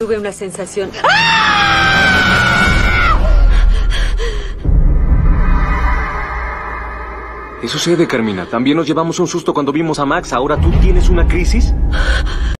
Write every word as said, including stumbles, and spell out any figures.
Tuve una sensación... ¿Qué sucede, Carmina? ¿También nos llevamos un susto cuando vimos a Max? ¿Ahora tú tienes una crisis?